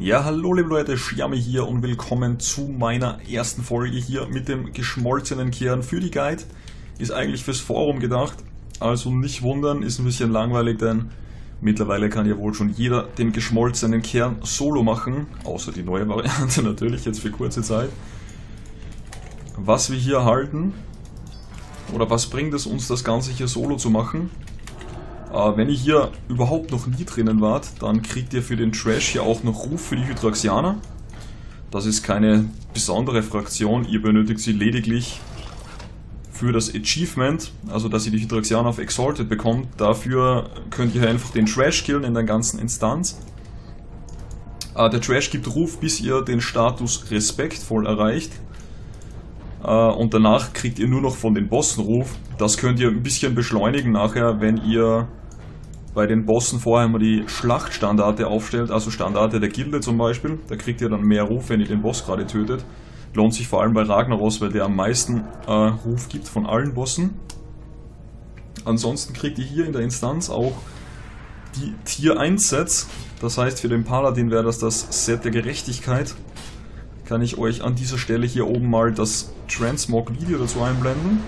Ja, hallo liebe Leute, Xiaomi hier und willkommen zu meiner ersten Folge hier mit dem geschmolzenen Kern für die Guide. Ist eigentlich fürs Forum gedacht, also nicht wundern, ist ein bisschen langweilig, denn mittlerweile kann ja wohl schon jeder den geschmolzenen Kern solo machen, außer die neue Variante natürlich, jetzt für kurze Zeit. Was wir hier erhalten, oder was bringt es uns, das Ganze hier solo zu machen? Wenn ihr hier überhaupt noch nie drinnen wart, dann kriegt ihr für den Trash hier auch noch Ruf für die Hydraxianer. Das ist keine besondere Fraktion, ihr benötigt sie lediglich für das Achievement, also dass ihr die Hydraxianer auf Exalted bekommt. Dafür könnt ihr einfach den Trash killen in der ganzen Instanz. Der Trash gibt Ruf, bis ihr den Status respektvoll erreicht. Und danach kriegt ihr nur noch von den Bossen Ruf. Das könnt ihr ein bisschen beschleunigen nachher, wenn ihr bei den Bossen vorher mal die Schlachtstandarte aufstellt, also Standarte der Gilde zum Beispiel. Da kriegt ihr dann mehr Ruf, wenn ihr den Boss gerade tötet. Lohnt sich vor allem bei Ragnaros, weil der am meisten Ruf gibt von allen Bossen. Ansonsten kriegt ihr hier in der Instanz auch die Tier 1 Sets. Das heißt, für den Paladin wäre das Set der Gerechtigkeit. Kann ich euch an dieser Stelle hier oben mal das Transmog-Video dazu einblenden.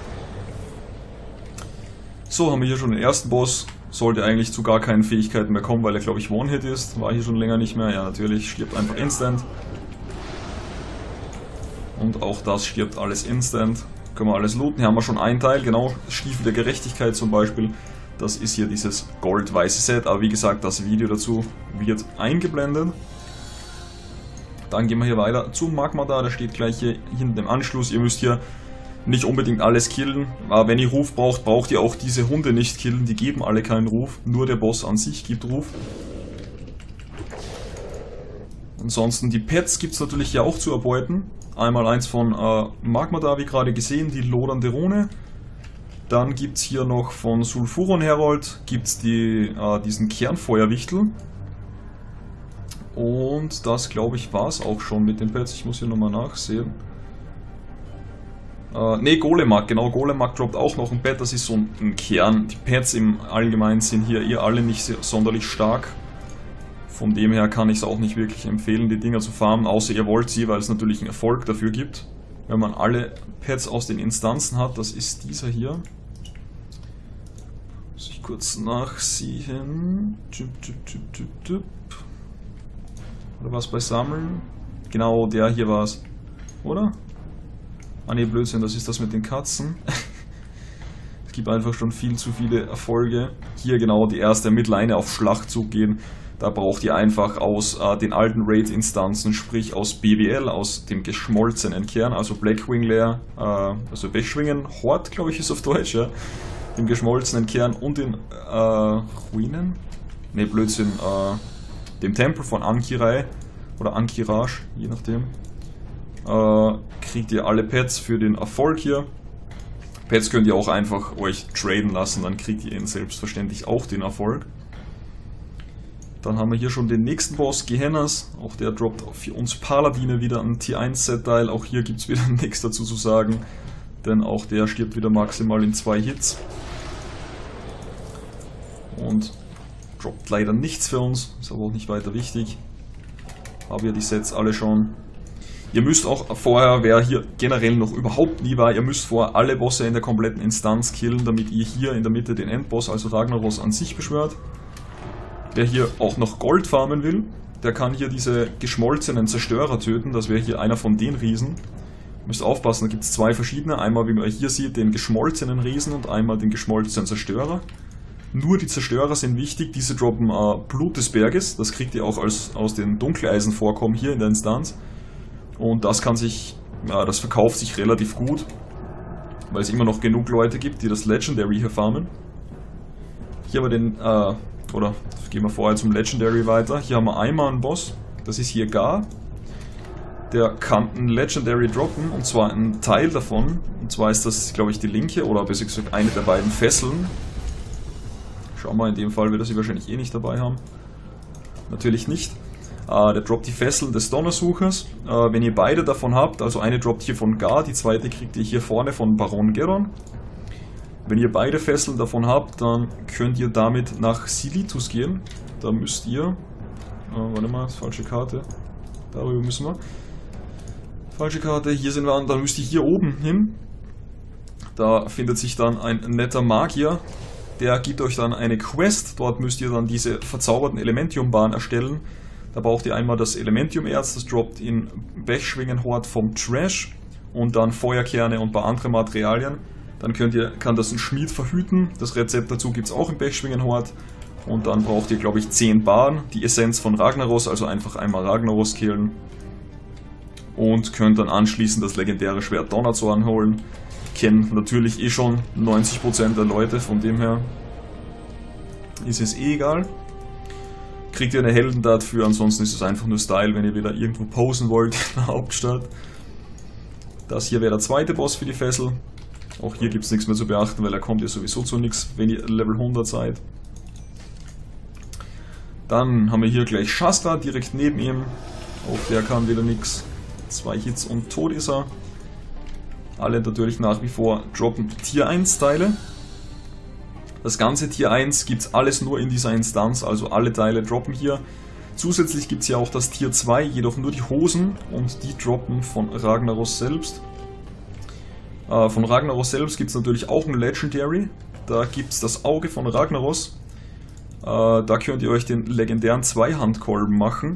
So, haben wir hier schon den ersten Boss. Sollte eigentlich zu gar keinen Fähigkeiten mehr kommen, weil er, glaube ich, One-Hit ist. War hier schon länger nicht mehr. Ja, natürlich, stirbt einfach instant. Und auch das stirbt alles instant. Können wir alles looten. Hier haben wir schon einen Teil, genau. Stiefel der Gerechtigkeit zum Beispiel. Das ist hier dieses gold-weiße Set. Aber wie gesagt, das Video dazu wird eingeblendet. Dann gehen wir hier weiter zum Magmar, der steht gleich hier hinten im Anschluss. Ihr müsst hier nicht unbedingt alles killen, aber wenn ihr Ruf braucht, braucht ihr auch diese Hunde nicht killen, die geben alle keinen Ruf, nur der Boss an sich gibt Ruf. Ansonsten die Pets gibt es natürlich hier auch zu erbeuten. Einmal eins von Magmar, wie gerade gesehen, die lodernde Rune. Dann gibt es hier noch von Sulfuron Herold, gibt es diesen Kernfeuerwichtel. Und das, glaube ich, war es auch schon mit den Pets. Ich muss hier nochmal nachsehen. Ne, Golemak, genau. Golemak droppt auch noch ein Pet. Das ist so ein Kern. Die Pets im Allgemeinen sind hier alle nicht sonderlich stark. Von dem her kann ich es auch nicht wirklich empfehlen, die Dinger zu farmen. Außer ihr wollt sie, weil es natürlich einen Erfolg dafür gibt. Wenn man alle Pets aus den Instanzen hat. Das ist dieser hier. Muss ich kurz nachsehen. Oder was bei Sammeln? Genau, der hier war es. Oder? Ah ne, Blödsinn, das ist das mit den Katzen. Es gibt einfach schon viel zu viele Erfolge. Hier genau die erste mit Leine auf Schlachtzug gehen. Da braucht ihr einfach aus den alten Raid-Instanzen, sprich aus BWL, aus dem geschmolzenen Kern, also Blackwing Lair, also Beschwingen Hort, glaube ich, ist auf Deutsch, ja. Dem geschmolzenen Kern und den Ruinen? Ne, Blödsinn, dem Tempel von Ankirai oder Ankiraj, je nachdem, kriegt ihr alle Pets für den Erfolg hier. Pets könnt ihr auch einfach euch traden lassen, dann kriegt ihr ihn selbstverständlich auch den Erfolg. Dann haben wir hier schon den nächsten Boss, Gehennas. Auch der droppt für uns Paladine wieder ein Tier 1 Set-Teil. Auch hier gibt es wieder nichts dazu zu sagen, denn auch der stirbt wieder maximal in 2 Hits. Und droppt leider nichts für uns, ist aber auch nicht weiter wichtig. Haben wir die Sets alle schon. Ihr müsst auch vorher, wer hier generell noch überhaupt nie war, ihr müsst vorher alle Bosse in der kompletten Instanz killen, damit ihr hier in der Mitte den Endboss, also Ragnaros an sich beschwört. Wer hier auch noch Gold farmen will, der kann hier diese geschmolzenen Zerstörer töten, das wäre hier einer von den Riesen. Ihr müsst aufpassen, da gibt es 2 verschiedene, einmal wie man hier sieht, den geschmolzenen Riesen und einmal den geschmolzenen Zerstörer. Nur die Zerstörer sind wichtig, diese droppen Blut des Berges, das kriegt ihr auch aus den Dunkeleisen-Vorkommen hier in der Instanz. Und das das verkauft sich relativ gut, weil es immer noch genug Leute gibt, die das Legendary hier farmen. Hier haben wir oder gehen wir vorher zum Legendary weiter. Hier haben wir einmal einen Boss, das ist hier Gar. Der kann ein Legendary droppen, und zwar ein Teil davon. Und zwar ist das, glaube ich, die linke, oder besser gesagt eine der beiden Fesseln. Schauen wir, in dem Fall wird er sie wahrscheinlich eh nicht dabei haben. Natürlich nicht. Der droppt die Fesseln des Donnersuchers. Wenn ihr beide davon habt, also eine droppt hier von Gar, die zweite kriegt ihr hier vorne von Baron Geron. Wenn ihr beide Fesseln davon habt, dann könnt ihr damit nach Silitus gehen. Da müsst ihr... warte mal, das ist falsche Karte. Darüber müssen wir. Falsche Karte, hier sind wir an, dann müsst ihr hier oben hin. Da findet sich dann ein netter Magier, der gibt euch dann eine Quest. Dort müsst ihr dann diese verzauberten Elementium-Bahn erstellen. Da braucht ihr einmal das Elementium-Erz, das droppt in Pechschwingenhort vom Trash und dann Feuerkerne und ein paar andere Materialien. Dann kann das ein Schmied verhüten. Das Rezept dazu gibt es auch im Pechschwingenhort. Und dann braucht ihr, glaube ich, 10 Bahn, die Essenz von Ragnaros, also einfach einmal Ragnaros killen. Und könnt dann anschließend das legendäre Schwert Donnerzorn holen. Kennen natürlich eh schon 90% der Leute, von dem her ist es eh egal. Kriegt ihr eine Heldendat für, ansonsten ist es einfach nur Style, wenn ihr wieder irgendwo posen wollt in der Hauptstadt. Das hier wäre der zweite Boss für die Fessel. Auch hier gibt es nichts mehr zu beachten, weil er kommt ja sowieso zu nichts, wenn ihr Level 100 seid. Dann haben wir hier gleich Shastra direkt neben ihm. Auch der kann wieder nichts. 2 Hits und tot ist er. Alle natürlich nach wie vor droppen Tier 1 Teile. Das ganze Tier 1 gibt es alles nur in dieser Instanz, also alle Teile droppen hier. Zusätzlich gibt es ja auch das Tier 2, jedoch nur die Hosen und die droppen von Ragnaros selbst. Von Ragnaros selbst gibt es natürlich auch ein Legendary. Da gibt es das Auge von Ragnaros. Da könnt ihr euch den legendären Zweihandkolben machen.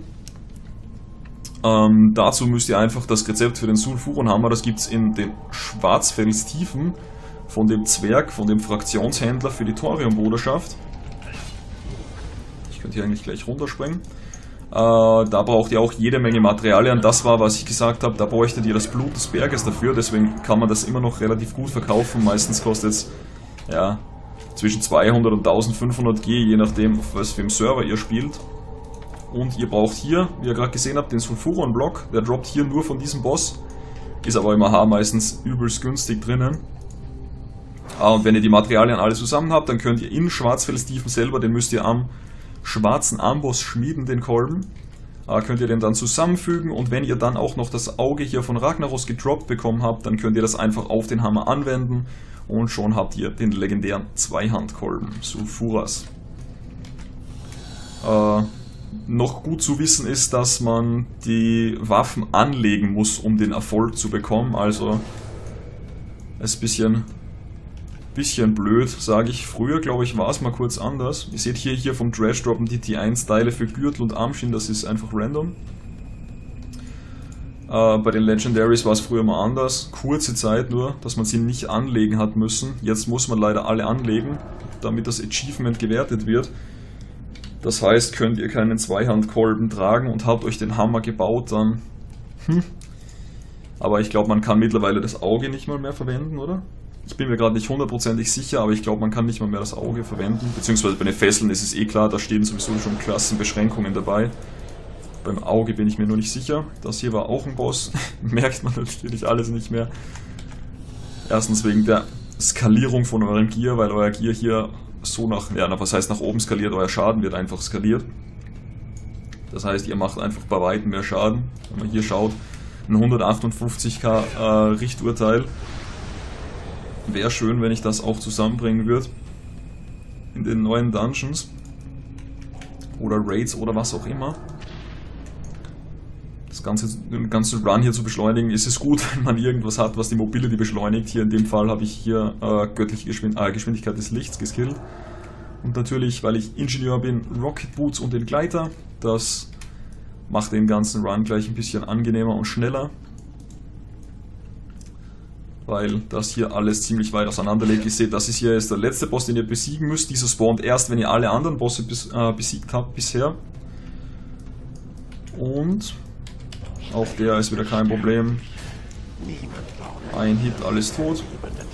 Dazu müsst ihr einfach das Rezept für den Sulfuronhammer, das gibt es in den Schwarzfelstiefen von dem Zwerg, von dem Fraktionshändler für die Thoriumbruderschaft. Ich könnte hier eigentlich gleich runterspringen. Da braucht ihr auch jede Menge Materialien. Das war, was ich gesagt habe, da bräuchtet ihr das Blut des Berges dafür. Deswegen kann man das immer noch relativ gut verkaufen. Meistens kostet es ja, zwischen 200 und 1500 G, je nachdem, auf was für einem Server ihr spielt. Und ihr braucht hier, wie ihr gerade gesehen habt, den Sulfuron-Block. Der droppt hier nur von diesem Boss. Ist aber im AH meistens übelst günstig drinnen. Und wenn ihr die Materialien alle zusammen habt, dann könnt ihr in Schwarzfelstiefen selber, den müsst ihr am schwarzen Amboss schmieden, den Kolben. Könnt ihr den dann zusammenfügen und wenn ihr dann auch noch das Auge hier von Ragnaros gedroppt bekommen habt, dann könnt ihr das einfach auf den Hammer anwenden und schon habt ihr den legendären Zweihandkolben, Sulfuras. Noch gut zu wissen ist, dass man die Waffen anlegen muss, um den Erfolg zu bekommen. Also ist ein bisschen blöd, sage ich. Früher, glaube ich, war es mal kurz anders. Ihr seht hier vom Trash droppen die T1-Teile für Gürtel und Armschienen, das ist einfach random. Bei den Legendaries war es früher mal anders. Kurze Zeit nur, dass man sie nicht anlegen hat müssen. Jetzt muss man leider alle anlegen, damit das Achievement gewertet wird. Das heißt, könnt ihr keinen Zweihandkolben tragen und habt euch den Hammer gebaut, dann... Aber ich glaube, man kann mittlerweile das Auge nicht mal mehr verwenden, oder? Ich bin mir gerade nicht hundertprozentig sicher, aber ich glaube, man kann nicht mal mehr das Auge verwenden. Beziehungsweise bei den Fesseln ist es eh klar, da stehen sowieso schon Klassenbeschränkungen dabei. Beim Auge bin ich mir nur nicht sicher. Das hier war auch ein Boss. Merkt man natürlich alles nicht mehr. Erstens wegen der Skalierung von eurem Gear, weil euer Gear hier so was heißt nach oben skaliert, euer Schaden wird einfach skaliert. Das heißt, ihr macht einfach bei weitem mehr Schaden. Wenn man hier schaut, ein 158k Richturteil. Wäre schön, wenn ich das auch zusammenbringen würde. In den neuen Dungeons. Oder Raids oder was auch immer. Den ganzen Run hier zu beschleunigen, ist es gut, wenn man irgendwas hat, was die Mobility beschleunigt. Hier in dem Fall habe ich hier göttliche Geschwindigkeit des Lichts geskillt. Und natürlich, weil ich Ingenieur bin, Rocket Boots und den Gleiter. Das macht den ganzen Run gleich ein bisschen angenehmer und schneller. Weil das hier alles ziemlich weit auseinander liegt. Ihr seht, das ist hier jetzt der letzte Boss, den ihr besiegen müsst. Dieser spawnt erst, wenn ihr alle anderen Bosse besiegt habt bisher. Und auch der ist wieder kein Problem. Ein Hit, alles tot.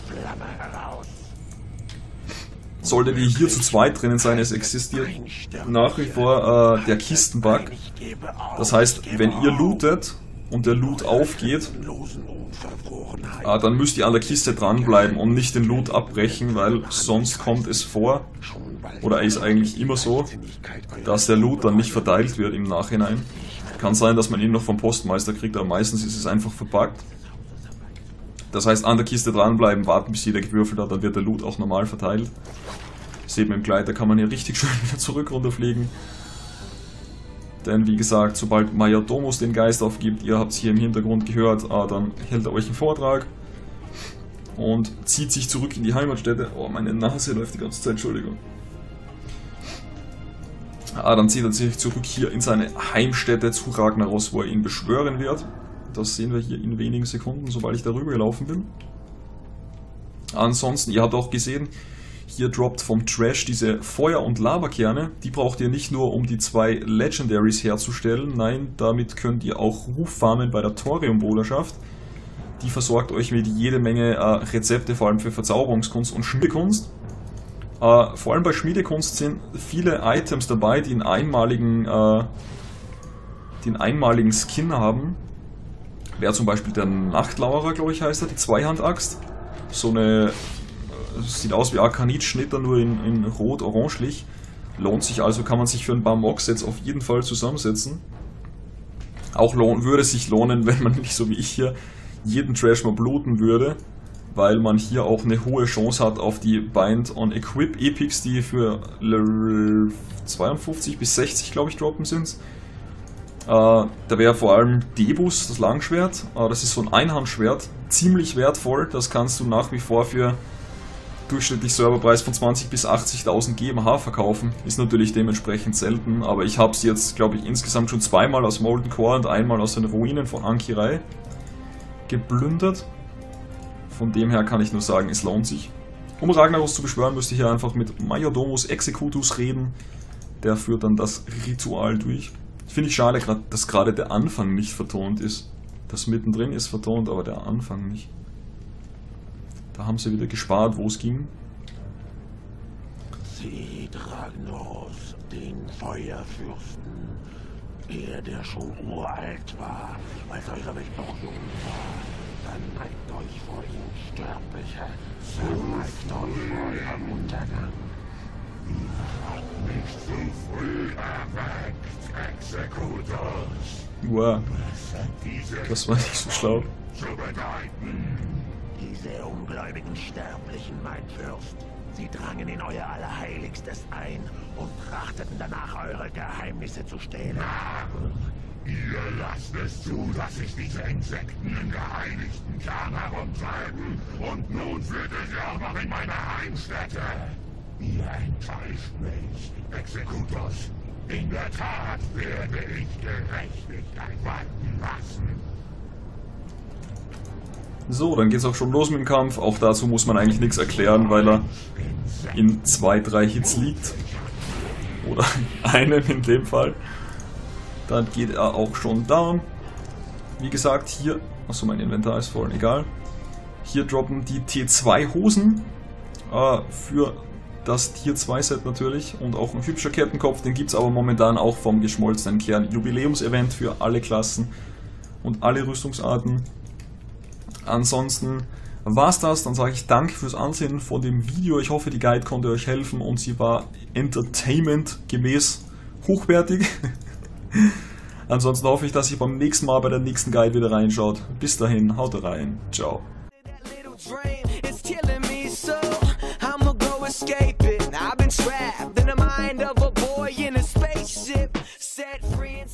Solltet ihr hier zu zweit drinnen sein, es existiert nach wie vor der Kistenbug. Das heißt, wenn ihr lootet und der Loot aufgeht, dann müsst ihr an der Kiste dranbleiben und nicht den Loot abbrechen, weil sonst kommt es vor, oder ist eigentlich immer so, dass der Loot dann nicht verteilt wird im Nachhinein. Kann sein, dass man ihn noch vom Postmeister kriegt, aber meistens ist es einfach verpackt. Das heißt, an der Kiste dranbleiben, warten bis jeder gewürfelt hat, dann wird der Loot auch normal verteilt. Seht mit dem Gleiter kann man hier richtig schön wieder zurück runterfliegen. Denn wie gesagt, sobald Majordomus den Geist aufgibt, ihr habt es hier im Hintergrund gehört, dann hält er euch einen Vortrag und zieht sich zurück in die Heimatstätte. Oh, meine Nase läuft die ganze Zeit, Entschuldigung. Dann zieht er sich zurück hier in seine Heimstätte zu Ragnaros, wo er ihn beschwören wird. Das sehen wir hier in wenigen Sekunden, sobald ich darüber gelaufen bin. Ansonsten, ihr habt auch gesehen, hier droppt vom Trash diese Feuer- und Lavakerne. Die braucht ihr nicht nur, um die 2 Legendaries herzustellen. Nein, damit könnt ihr auch Ruf farmen bei der Thorium-Bruderschaft. Die versorgt euch mit jede Menge Rezepte, vor allem für Verzauberungskunst und Schmiedekunst. Vor allem bei Schmiedekunst sind viele Items dabei, die einen einmaligen Skin haben. Wäre zum Beispiel der Nachtlauerer, glaube ich, heißt er, die Zweihandaxt. So eine, sieht aus wie Arkanit-Schnitter, nur in rot-orangelich. Lohnt sich also, kann man sich für ein paar Mock-Sets auf jeden Fall zusammensetzen. Auch würde es sich lohnen, wenn man nicht so wie ich hier jeden Trash mal bluten würde, weil man hier auch eine hohe Chance hat auf die Bind on Equip Epics, die für Level 52 bis 60, glaube ich, droppen sind. Da wäre vor allem Debus, das Langschwert. Das ist so ein Einhandschwert, ziemlich wertvoll. Das kannst du nach wie vor für durchschnittlich Serverpreis von 20.000 bis 80.000 GMH verkaufen. Ist natürlich dementsprechend selten, aber ich habe es jetzt, glaube ich, insgesamt schon 2-mal aus Molten Core und einmal aus den Ruinen von Ankirai geplündert. Von dem her kann ich nur sagen, es lohnt sich. Um Ragnaros zu beschwören, müsste ich hier einfach mit Majordomus Executus reden. Der führt dann das Ritual durch. Finde ich schade, dass gerade der Anfang nicht vertont ist. Das mittendrin ist vertont, aber der Anfang nicht. Da haben sie wieder gespart, wo es ging. Seht Ragnaros, den Feuerfürsten, der schon uralt war, als eure Welt noch jung war. Dann neigt euch vor ihm, Sterbliche, verneigt euch vor eurem Untergang. Ihr habt mich zu früh erweckt, Executus. Wow, das war nicht so schlau. Zu bedeuten. Diese ungläubigen Sterblichen, mein Fürst, sie drangen in euer Allerheiligstes ein und trachteten danach, eure Geheimnisse zu stehlen. Ihr lasst es zu, dass sich diese Insekten im geheiligten Kern herumtreiben und nun führt ihr sie auch noch in meine Heimstätte. Ihr enttäuscht mich, Executus. In der Tat werde ich Gerechtigkeit walten lassen. So, dann geht's auch schon los mit dem Kampf. Auch dazu muss man eigentlich nichts erklären, weil er in 2-3 Hits liegt. Oder einem in dem Fall. Dann geht er auch schon down. Wie gesagt, hier... Achso, mein Inventar ist voll, egal. Hier droppen die T2 Hosen. Für das Tier 2 Set natürlich. Und auch ein hübscher Kettenkopf. Den gibt es aber momentan auch vom geschmolzenen Kern Jubiläumsevent für alle Klassen und alle Rüstungsarten. Ansonsten war's das. Dann sage ich danke fürs Ansehen von dem Video. Ich hoffe, die Guide konnte euch helfen und sie war Entertainment gemäß hochwertig. Ansonsten hoffe ich, dass ihr beim nächsten Mal bei der nächsten Guide wieder reinschaut. Bis dahin, haut rein. Ciao. Escaping, I've been trapped in the mind of a boy in a spaceship, set free and